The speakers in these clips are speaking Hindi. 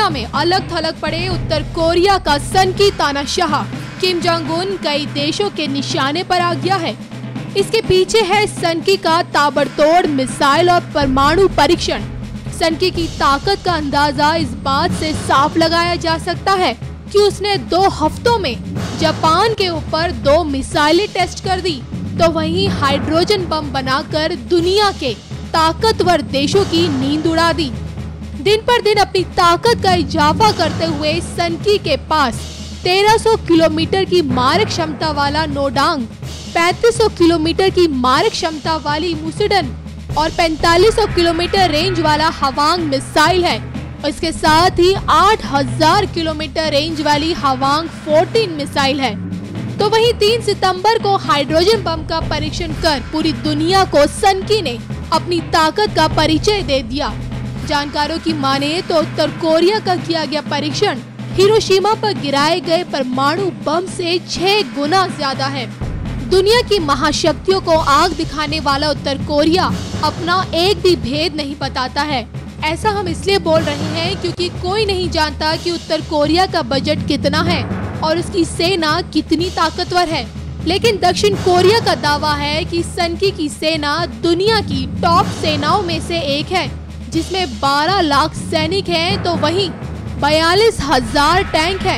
दुनिया में अलग थलग पड़े उत्तर कोरिया का सनकी तानाशाह किम जोंग उन कई देशों के निशाने पर आ गया है। इसके पीछे है सनकी का ताबड़तोड़ मिसाइल और परमाणु परीक्षण। सनकी की ताकत का अंदाजा इस बात से साफ लगाया जा सकता है कि उसने 2 हफ्तों में जापान के ऊपर 2 मिसाइलें टेस्ट कर दी, तो वहीं हाइड्रोजन बम बनाकर दुनिया के ताकतवर देशों की नींद उड़ा दी। दिन पर दिन अपनी ताकत का इजाफा करते हुए सनकी के पास 1300 किलोमीटर की मारक क्षमता वाला नोडांग, 3500 किलोमीटर की मारक क्षमता वाली मुसुडन और 4500 किलोमीटर रेंज वाला हवांग मिसाइल है। इसके साथ ही 8000 किलोमीटर रेंज वाली हवांग 14 मिसाइल है। तो वहीं 3 सितंबर को हाइड्रोजन बम का परीक्षण कर पूरी दुनिया को सनकी ने अपनी ताकत का परिचय दे दिया। जानकारों की माने तो उत्तर कोरिया का किया गया परीक्षण हिरोशिमा पर गिराए गए परमाणु बम से 6 गुना ज्यादा है। दुनिया की महाशक्तियों को आग दिखाने वाला उत्तर कोरिया अपना एक भी भेद नहीं बताता है। ऐसा हम इसलिए बोल रहे हैं क्योंकि कोई नहीं जानता कि उत्तर कोरिया का बजट कितना है और उसकी सेना कितनी ताकतवर है। लेकिन दक्षिण कोरिया का दावा है कि सनकी की सेना दुनिया की टॉप सेनाओं में से एक है, जिसमें 12 लाख सैनिक हैं, तो वहीं 42,000 टैंक हैं,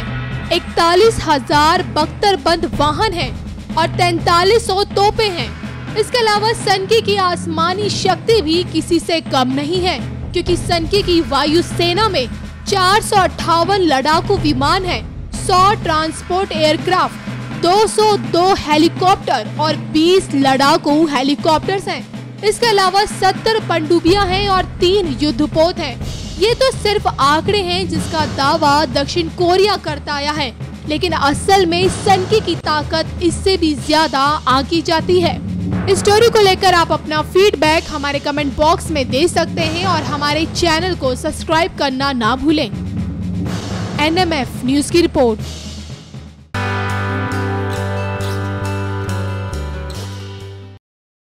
41,000 बख्तरबंद वाहन हैं और 4300 तोपें हैं। इसके अलावा सनकी की आसमानी शक्ति भी किसी से कम नहीं है, क्योंकि सनकी की वायु सेना में 458 लड़ाकू विमान हैं, 100 ट्रांसपोर्ट एयरक्राफ्ट, 202 हेलीकॉप्टर और 20 लड़ाकू हेलीकॉप्टर्स हैं। इसके अलावा 70 पनडुब्बियां हैं और 3 युद्धपोत हैं। ये तो सिर्फ आंकड़े हैं जिसका दावा दक्षिण कोरिया करता आया है, लेकिन असल में सनकी की ताकत इससे भी ज्यादा आंकी जाती है। इस स्टोरी को लेकर आप अपना फीडबैक हमारे कमेंट बॉक्स में दे सकते हैं और हमारे चैनल को सब्सक्राइब करना ना भूलें। NMF न्यूज की रिपोर्ट।